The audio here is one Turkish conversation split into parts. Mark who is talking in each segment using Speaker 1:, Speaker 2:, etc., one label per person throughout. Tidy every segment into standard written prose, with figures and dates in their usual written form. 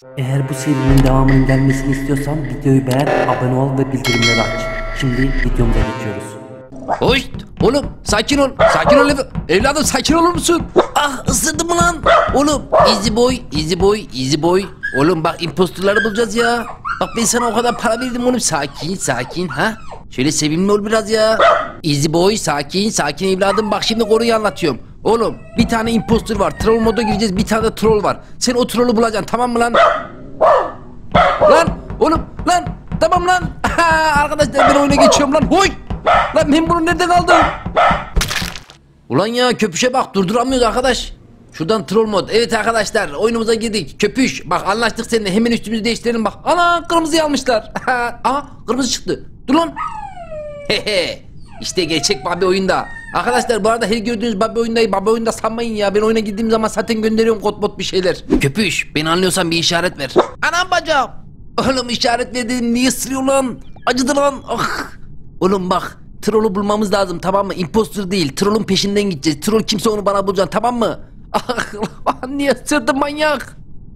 Speaker 1: Eğer bu serinin devamının gelmesini istiyorsan videoyu beğen, abone ol ve bildirimleri aç. Şimdi videomuza geçiyoruz.
Speaker 2: Hoş oğlum, sakin ol. Sakin ol evladım, sakin olur musun? Ah, ısırdım mı lan? Oğlum easy boy, easy boy, easy boy. Oğlum bak, impostorları bulacağız ya. Bak ben sana o kadar para verdim oğlum. Sakin sakin ha. Şöyle sevimli ol biraz ya. Easy boy, sakin sakin evladım. Bak şimdi konuyu anlatıyorum. Oğlum bir tane impostor var. Troll moda gireceğiz. Bir tane de troll var. Sen o trollü bulacaksın, tamam mı lan? Lan oğlum lan. Tamam lan. Arkadaşlar ben oyuna geçiyorum lan. Hoy. Lan ben bunu nerede kaldım? Ulan ya, köpüşe bak, durduramıyoruz arkadaş. Şuradan troll mod. Evet arkadaşlar, oyunumuza girdik. Köpüş bak, anlaştık seninle, hemen üstümüzü değiştirelim bak. Ana, kırmızıyı almışlar. Aha, kırmızı çıktı. Dur lan. Hehe. İşte gerçek Bobby oyunda. Arkadaşlar bu arada her gördüğünüz Bobby oyundayım. Bobby oyunda sanmayın ya. Ben oyuna gittiğim zaman zaten gönderiyorum kod bot bir şeyler. Köpüş, beni anlıyorsan bir işaret ver. Anam bacağım. Oğlum işaret ver dedim, niye ısırıyor lan? Acıdı lan. Ah. Oğlum bak, trollü bulmamız lazım, tamam mı? Imposter değil, trollün peşinden gideceğiz. Troll kimse onu bana bulacaksın, tamam mı? Ah, niye ısırdın manyak?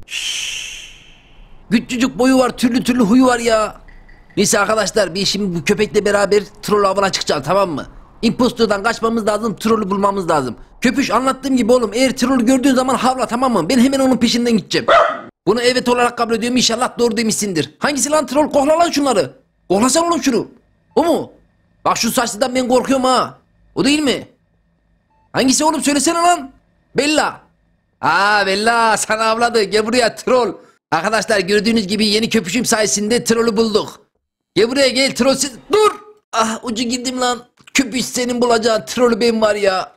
Speaker 2: Küçücük boyu var, türlü türlü huyu var ya. Neyse arkadaşlar, biz şimdi bu köpekle beraber troll avına çıkacağız, tamam mı? Imposter'dan kaçmamız lazım, trollü bulmamız lazım. Köpüş, anlattığım gibi oğlum, eğer trollü gördüğün zaman havla, tamam mı? Ben hemen onun peşinden gideceğim. Bunu evet olarak kabul ediyorum, inşallah doğru demişsindir. Hangisi lan troll? Kokla lan şunları. Koklasana oğlum şunu. O mu? Bak şu saçlıdan ben korkuyorum ha. O değil mi? Hangisi oğlum, söylesene lan. Bella. Aa, Bella sana avladı, gel buraya troll. Arkadaşlar gördüğünüz gibi yeni köpüşüm sayesinde trollü bulduk. Gel buraya, gel trollsüz. Dur. Ah, ucu girdim lan. Köpüş, senin bulacağın trollü ben var ya.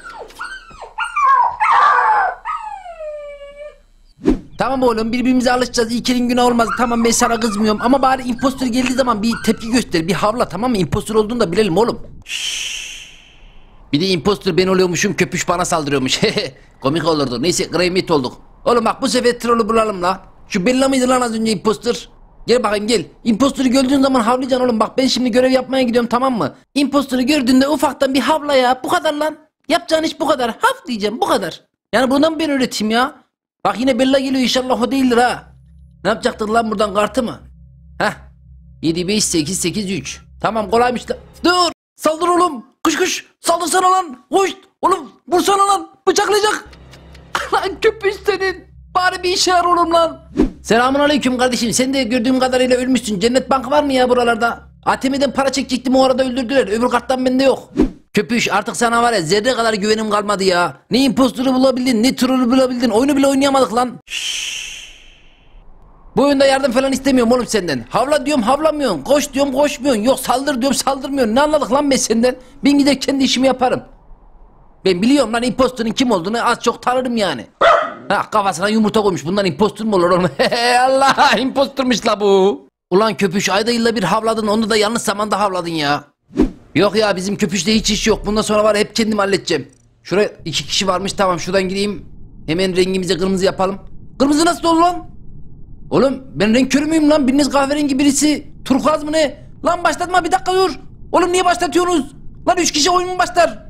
Speaker 2: Tamam oğlum, birbirimize alışacağız. İlkinin günah olmaz. Tamam, ben sana kızmıyorum. Ama bari impostor geldiği zaman bir tepki göster. Bir havla, tamam mı? Impostor olduğunu da bilelim oğlum. Bir de impostor ben oluyormuşum. Köpüş bana saldırıyormuş. Komik olurdu. Neyse, gremit olduk. Oğlum bak, bu sefer trollü bulalım la. Şu Bella mıydı lan az önce impostor? Gel bakayım, gel. Impostoru gördüğün zaman havlayacaksın oğlum. Bak ben şimdi görev yapmaya gidiyorum, tamam mı? Impostoru gördüğünde ufaktan bir havla ya. Bu kadar lan. Yapacağın iş bu kadar. Haf diyeceğim, bu kadar. Yani buradan ben öğreteyim ya. Bak yine Bella geliyor, inşallah o değildir ha. Ne yapacaktın lan buradan, kartı mı? Heh. 7 5 8 8 3. Tamam, kolaymış lan. Dur. Saldır oğlum. Kış kış. Saldırsana lan. Hoş. Oğlum vursana lan. Bıçaklayacak. Lan köpüş senin. Bari bir işe yarar oğlum lan. Selamun aleyküm kardeşim. Sen de gördüğüm kadarıyla ölmüşsün. Cennet Bank var mı ya buralarda? ATM'den para çekecektim, o arada öldürdüler. Öbür karttan bende yok. Köpüş, artık sana var ya zerre kadar güvenim kalmadı ya. Ne impostoru bulabildin, ne trollü bulabildin. Oyunu bile oynayamadık lan. Bu oyunda yardım falan istemiyorum oğlum senden. Havla diyorum, havlamıyorsun. Koş diyorum, koşmuyorsun. Yok saldır diyorum, saldırmıyorsun. Ne anladık lan ben senden? Ben gider kendi işimi yaparım. Ben biliyorum lan impostorun kim olduğunu, az çok tanırım yani. Ha, kafasına yumurta koymuş. Bundan impostor mu olur oğlum? Allah, impostormuş la bu. Ulan köpüş, ayda yılda bir havladın, onu da yanlış zamanda havladın ya. Yok ya, bizim köpüşte hiç iş yok. Bundan sonra var, hep kendim halledeceğim. Şuraya 2 kişi varmış, tamam şuradan gideyim. Hemen rengimizi kırmızı yapalım. Kırmızı nasıl oldu lan? Oğlum ben renk körü müyüm lan? Biriniz kahverengi, birisi turkuaz mı ne? Lan başlatma, bir dakika dur. Oğlum niye başlatıyorsunuz? Lan 3 kişi oyun mu başlar?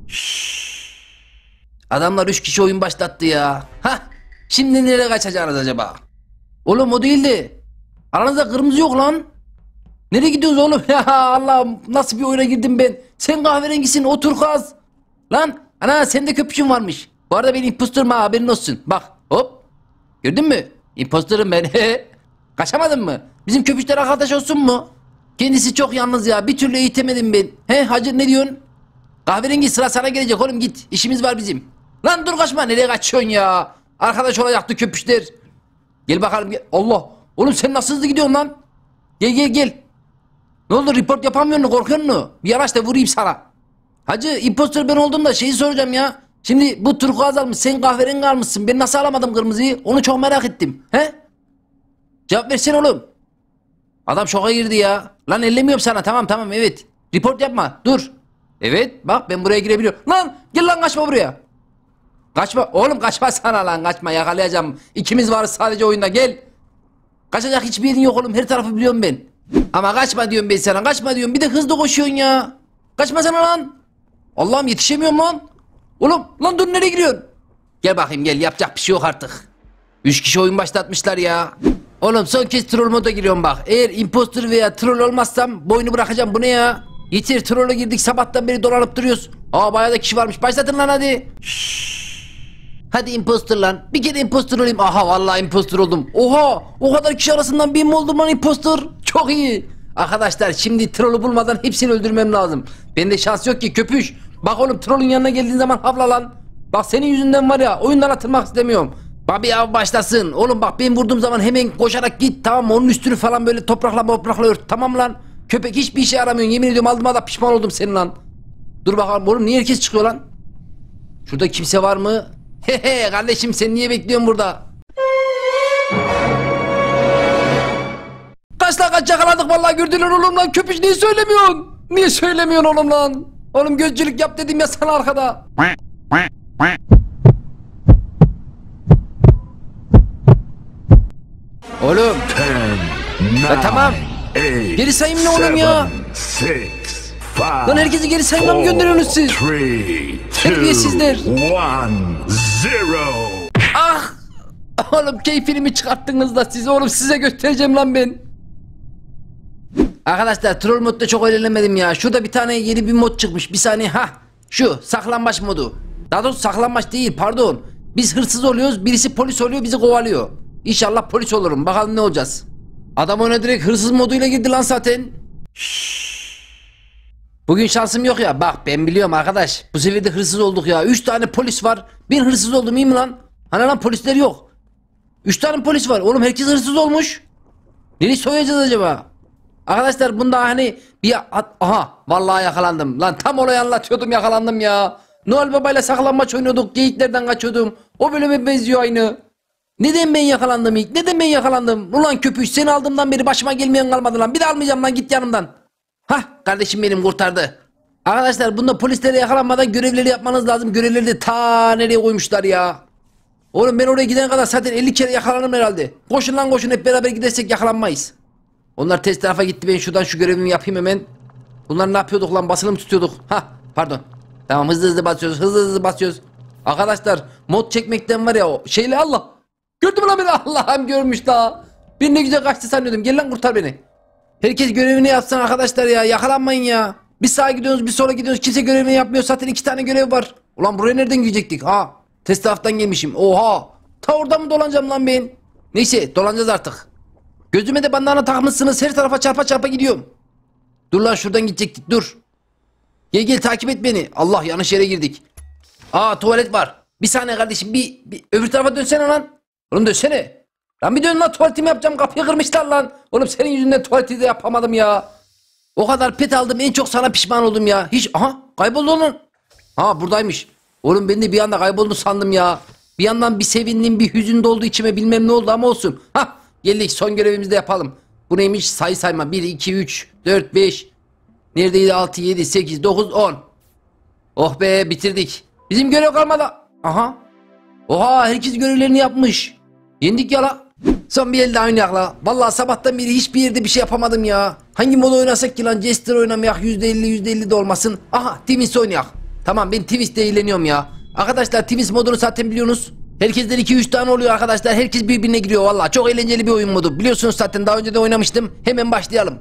Speaker 2: Adamlar 3 kişi oyun başlattı ya. Hah, şimdi nereye kaçacaksınız acaba? Oğlum o değildi. Aranızda kırmızı yok lan. Nereye gidiyoruz oğlum? Ya Allah'ım, nasıl bir oyuna girdim ben? Sen kahverengisin, o turkuaz. Lan ana, sende köpüşün varmış. Bu arada ben impostorum ha, haberin olsun. Bak hop. Gördün mü? İmpostorum ben. Kaçamadın mı? Bizim köpüşler arkadaş olsun mu? Kendisi çok yalnız ya, bir türlü eğitemedim ben. He hacı, ne diyorsun? Kahverengi, sıra sana gelecek oğlum, git. İşimiz var bizim. Lan dur, kaçma, nereye kaçıyorsun ya? Arkadaş olacaktı köpüşler. Gel bakalım, gel. Allah. Oğlum sen nasıl hızlı gidiyorsun lan? Gel gel gel. Ne oldu, report yapamıyor musun, korkuyor musun? Bir yavaş da vurayım sana. Hacı, impostor ben olduğumda şeyi soracağım ya. Şimdi bu turkuaz almış, sen kahverengi almışsın. Ben nasıl alamadım kırmızıyı? Onu çok merak ettim. He? Cevap versene oğlum. Adam şoka girdi ya. Lan ellemiyorum sana, tamam evet. Report yapma, dur. Evet bak, ben buraya girebiliyorum. Lan gel lan, kaçma buraya. Kaçma oğlum, kaçma sana lan, kaçma, yakalayacağım. İkimiz varız sadece oyunda, gel. Kaçacak hiçbir yerin yok oğlum, her tarafı biliyorum ben. Ama kaçma diyorum ben sana, kaçma diyorum. Bir de hızlı koşuyorsun ya. Kaçma sana lan. Allah'ım, yetişemiyorum lan. Oğlum lan dur, nereye giriyorsun? Gel bakayım, gel, yapacak bir şey yok artık. 3 kişi oyun başlatmışlar ya. Oğlum son kez troll moda giriyorum bak. Eğer imposter veya troll olmazsam boynu bırakacağım. Bu ne ya? Yeter, troll'a girdik, sabahtan beri dolanıp duruyoruz. Aa, bayağı da kişi varmış. Başlatın lan hadi. Hadi imposter lan. Bir kere imposter olayım. Aha, vallahi imposter oldum. Oha, o kadar kişi arasından bir mi oldum lan imposter? Çok iyi. Arkadaşlar şimdi trollü bulmadan hepsini öldürmem lazım. Bende şans yok ki köpüş. Bak oğlum, trollün yanına geldiğin zaman havla lan. Bak senin yüzünden var ya, oyundan atılmak istemiyorum. Babi av başlasın. Oğlum bak, ben vurduğum zaman hemen koşarak git, tamam mı? Onun üstünü falan böyle toprakla ört, tamam lan. Köpek hiçbir işe yaramıyorsun, yemin ediyorum, aldığıma da pişman oldum senin lan. Dur bakalım oğlum, niye herkes çıkıyor lan? Şurada kimse var mı? Hehe kardeşim, sen niye bekliyorsun burada? Kaç yakaladık vallahi, gördüler oğlum lan. Köpüş niye söylemiyorsun? Niye söylemiyorsun oğlum lan? Oğlum gözcülük yap dedim ya sana arkada. Oğlum. Tamam. Geri sayayım ne oğlum ya? Lan herkesi geri sayımla mı gönderiyorsunuz siz? Terbiyesizler. Ah! Oğlum keyfini mi çıkarttınız da siz? Oğlum size göstereceğim lan ben. Arkadaşlar troll modda çok eğlenemedim ya. Şurada bir tane yeni bir mod çıkmış. Bir saniye, ha. Şu saklambaç modu. Daha doğrusu saklambaç değil, pardon. Biz hırsız oluyoruz, birisi polis oluyor, bizi kovalıyor. İnşallah polis olurum, bakalım ne olacağız. Adam ona direkt hırsız moduyla girdi lan zaten. Bugün şansım yok ya. Bak ben biliyorum arkadaş. Bu sefer de hırsız olduk ya. 3 tane polis var. Ben hırsız oldum, iyi mi lan? Hani lan polisler yok. 3 tane polis var. Oğlum herkes hırsız olmuş. Nereyi soyacağız acaba? Arkadaşlar bunda hani bir... Aha vallahi yakalandım. Lan tam olayı anlatıyordum, yakalandım ya. Noel Baba'yla saklanmaç oynuyorduk. Geyiklerden kaçıyordum. O bölüme benziyor aynı. Neden ben yakalandım ilk? Neden ben yakalandım? Ulan köpüş, seni aldığımdan beri başıma gelmeyen kalmadı lan. Bir de almayacağım lan, git yanımdan. Hah, kardeşim benim kurtardı. Arkadaşlar bunda polislere yakalanmadan görevleri yapmanız lazım. Görevleri de ta nereye koymuşlar ya. Oğlum ben oraya gidene kadar zaten 50 kere yakalanırım herhalde. Koşun lan koşun, hep beraber gidersek yakalanmayız. Onlar ters tarafa gitti, ben şuradan şu görevimi yapayım hemen. Bunlar ne yapıyorduk lan, basılı mı tutuyorduk? Hah pardon. Tamam, hızlı basıyoruz, hızlı basıyoruz. Arkadaşlar mod çekmekten var ya o şeyle, Allah. Gördün mü lan beni? Allah'ım görmüş daha. Bir ne güzel kaçtı sanıyordum. Gel lan kurtar beni. Herkes görevini yapsın arkadaşlar ya. Yakalanmayın ya. Bir sağa gidiyoruz, bir sola gidiyoruz. Kimse görevini yapmıyor. Zaten 2 tane görev var. Ulan buraya nereden gidecektik? Ha. Test taraftan gelmişim. Oha. Ta orada mı dolanacağım lan ben? Neyse dolanacağız artık. Gözüme de bandana takmışsınız. Her tarafa çarpa çarpa gidiyorum. Dur lan, şuradan gidecektik, dur. Gel takip et beni. Allah, yanlış yere girdik. Aa, tuvalet var. Bir saniye kardeşim, bir öbür tarafa dönsene lan. Oğlum dönsene. Lan bir dön lan, tuvaletimi yapacağım, kapıyı kırmışlar lan. Oğlum senin yüzünden tuvaleti de yapamadım ya. O kadar pet aldım, en çok sana pişman oldum ya. Hiç, aha kayboldu onun. Ha buradaymış. Oğlum ben de bir anda kayboldu sandım ya. Bir yandan bir sevindim, bir hüzün doldu içime, bilmem ne oldu ama olsun. Ha geldik, son görevimizi de yapalım. Bu neymiş? Sayı sayma. 1, 2, 3, 4, 5. Neredeydi? 6, 7, 8, 9, 10. Oh be, bitirdik. Bizim görev kalmadı. Aha. Oha, herkes görevlerini yapmış. Yendik ya la. Son bir el daha oynayak la. Vallahi sabahtan beri hiçbir yerde bir şey yapamadım ya. Hangi modu oynasak ki lan? Jester oynamayak, %50 de olmasın. Aha, Twins oynayak. Tamam, ben Twins'te eğleniyorum ya. Arkadaşlar Twins modunu zaten biliyorsunuz. Herkesten 2-3 tane oluyor arkadaşlar. Herkes birbirine giriyor vallahi. Çok eğlenceli bir oyun modu. Biliyorsunuz zaten, daha önce de oynamıştım. Hemen başlayalım.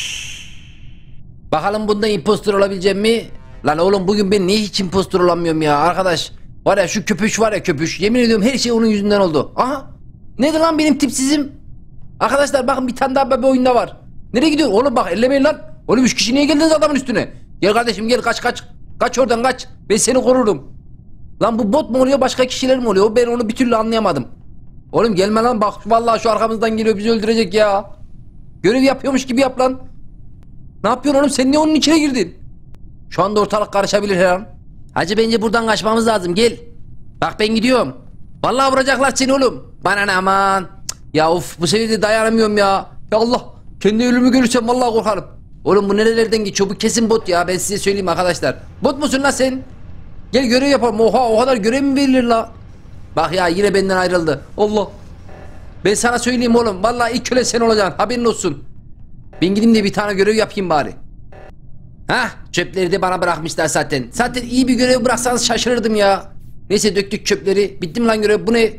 Speaker 2: Bakalım bunda impostor olabileceğim mi? Lan oğlum bugün ben niye hiç impostor olamıyorum ya arkadaş. Var ya şu köpüş var ya, köpüş. Yemin ediyorum her şey onun yüzünden oldu. Aha. Nedir lan benim tipsizim? Arkadaşlar bakın, bir tane daha bir oyunda var. Nereye gidiyorsun? Oğlum bak, ellemeyin lan. Oğlum 3 kişi niye geldiniz adamın üstüne? Gel kardeşim gel, kaç. Kaç oradan kaç. Ben seni korurum. Lan bu bot mu oluyor, başka kişiler mi oluyor? Ben onu bir türlü anlayamadım. Oğlum gelme lan, bak vallahi şu arkamızdan geliyor, bizi öldürecek ya. Görev yapıyormuş gibi yap lan. Ne yapıyorsun oğlum, sen niye onun içine girdin? Şu anda ortalık karışabilir her an. Hacı bence buradan kaçmamız lazım, gel. Bak ben gidiyorum. Vallahi vuracaklar seni oğlum. Bana ne aman. Ya of, bu sefer de dayanamıyorum ya. Ya Allah, kendi ölümü görürsem vallahi korkarım. Oğlum bu nerelerden geçiyor, bu kesin bot ya, ben size söyleyeyim arkadaşlar. Bot musun lan sen? Gel görev yapalım. Oha, o kadar görev mi verilir la? Bak ya, yine benden ayrıldı. Allah. Ben sana söyleyeyim oğlum, vallahi ilk köle sen olacaksın, haberin olsun. Ben gideyim de bir tane görev yapayım bari. Hah, çöpleri de bana bırakmışlar zaten. Zaten iyi bir görev bıraksanız şaşırırdım ya. Neyse döktük çöpleri. Bitti mi lan görev? Bu ne?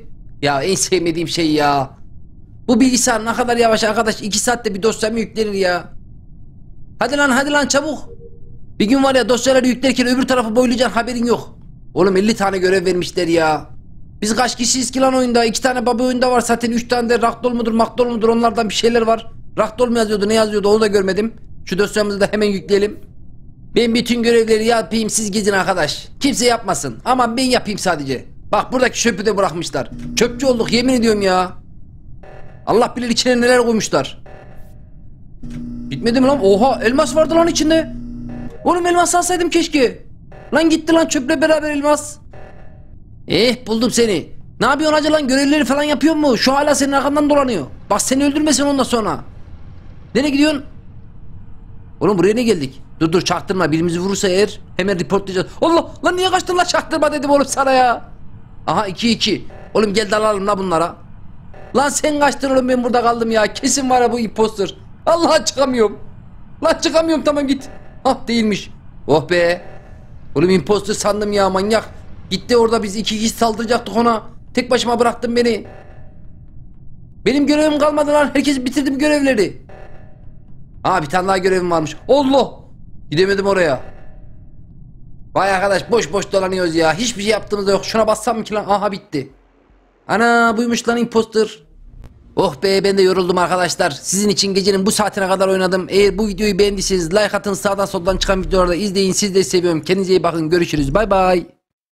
Speaker 2: Ya en sevmediğim şey ya. Bu bilgisayar ne kadar yavaş arkadaş. 2 saatte bir dosya mı yüklenir ya? Hadi lan çabuk. Bir gün var ya dosyaları yüklerken öbür tarafı boylayacaksın haberin yok. Oğlum 50 tane görev vermişler ya. Biz kaç kişiyiz ki lan oyunda? 2 tane baba oyunda var zaten, 3 tane de Ragdoll mudur Magdoll mudur onlardan bir şeyler var. Ragdoll mu yazıyordu ne yazıyordu onu da görmedim. Şu dosyamızı da hemen yükleyelim. Ben bütün görevleri yapayım, siz gidin arkadaş. Kimse yapmasın ama ben yapayım sadece. Bak buradaki çöpü de bırakmışlar. Çöpçü olduk yemin ediyorum ya. Allah bilir içine neler koymuşlar. Bitmedi mi lan? Oha elmas vardı lan içinde. Oğlum elmas alsaydım keşke. Lan gitti lan çöple beraber elmas. Buldum seni. Ne yapıyorsun hacı lan, görevleri falan yapıyor mu? Şu hala senin arkandan dolanıyor. Bak seni öldürmesin ondan sonra. Nereye gidiyorsun? Oğlum buraya ne geldik? Dur çaktırma, birimizi vurursa eğer hemen reportlayacağız. Allah lan niye kaçtın lan, çaktırma dedim oğlum sana ya. Aha 2-2. Oğlum gel dalalım la bunlara. Lan sen kaçtın oğlum, ben burada kaldım ya. Kesin var ya bu imposter. Allah çıkamıyorum. Lan çıkamıyorum, tamam git. Hah değilmiş. Oh be. Oğlum imposter sandım ya, manyak. Gitti orada, biz 2 kişi saldıracaktık ona. Tek başıma bıraktın beni. Benim görevim kalmadı lan, herkes bitirdim görevleri. Bir tane daha görevim varmış. Allah. Gidemedim oraya. Vay arkadaş boş boş dolanıyoruz ya. Hiçbir şey yaptığımız da yok. Şuna bassam mı ki lan? Aha bitti. Ana buymuş lan imposter. Oh be ben de yoruldum arkadaşlar. Sizin için gecenin bu saatine kadar oynadım. Eğer bu videoyu beğendiyseniz like atın, sağdan soldan çıkan videoları da izleyin. Siz de seviyorum. Kendinize iyi bakın. Görüşürüz. Bay bay.